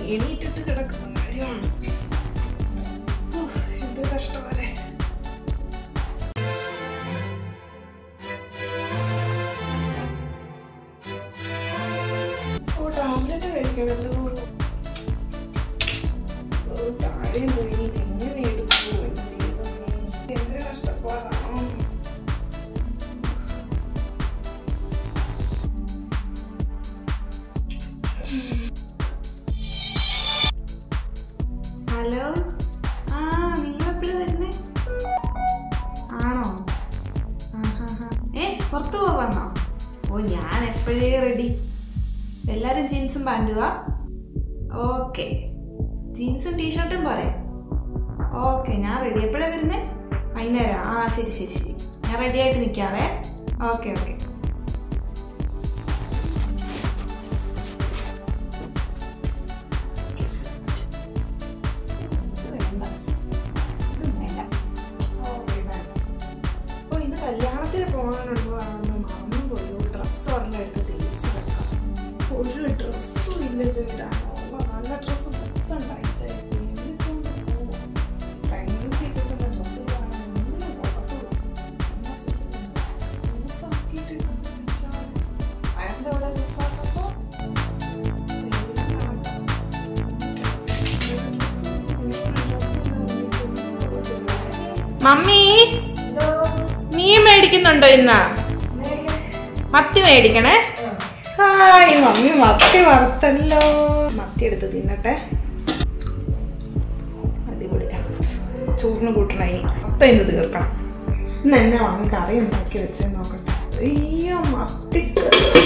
എണീറ്റിട്ട് കിടക്കുന്ന കാര്യമാണ്. എന്ത് കഷ്ടമല്ലേ. ടാബ്ലറ്റ് കഴിക്കണല്ലോ. താഴെയും പോയി ഇതെങ്ങനെ എടുക്കൂ എന്ന് ദൈവമേ, എന്ത് കഷ്ടപ്പാടാണോ. ഹലോ, നിങ്ങളെപ്പോഴും വരുന്നേ? ആണോ? പുറത്തു പോവാന്നോ? ഓ, ഞാൻ എപ്പോഴേ റെഡി. എല്ലാവരും ജീൻസും പാൻറ്റുവാ? ഓക്കെ, ജീൻസും ടീഷർട്ടും പോരെ? ഓക്കെ, ഞാൻ റെഡി. എപ്പോഴാണ് വരുന്നേ? വൈകുന്നേരം? ശരി ശരി ശരി, ഞാൻ റെഡി ആയിട്ട് നിൽക്കാവേ. Okay okay. ഇന്ന് കല്യാണത്തിന് പോകാനുള്ളതാണെന്ന് മറന്നു പോയി. ഡ്രസ്സ് ഒരെണ്ണം എടുത്ത് തേച്ച് വെക്കാം. ഒരു ഡ്രസ്സും ഇല്ലല്ലോ ഇടാനോ. നല്ല ഡ്രസ്സ് മൊത്തം ഉണ്ടായിട്ടായിരുന്നു. എന്നിട്ടുണ്ട് പ്രഗ്നൻസി കിട്ടുന്ന ഡ്രസ്സുകളാണ് ഒന്നിനും പുറത്തുള്ളൂ. ലൂസാക്കിയിട്ട് അയാളുടെ അവിടെ ലൂസാക്കുമ്പോൾ മമ്മി മീൻ മേടിക്കുന്നുണ്ടോ ഇന്ന്? മത്തി മേടിക്കണേ. ഹായ് മമ്മി, മത്തി വറുത്തല്ലോ. മത്തി എടുത്ത് തിന്നട്ടെ. അടിപൊളിയാ. ചോറിന് കൂട്ടണായി. മൊത്തം ഇന്ന് തീർക്കണം. ഇന്ന് എന്നെ വാങ്ങി കറി ഉണ്ടാക്കി വെച്ചെന്ന് നോക്കട്ടെ. അയ്യോ, മത്തി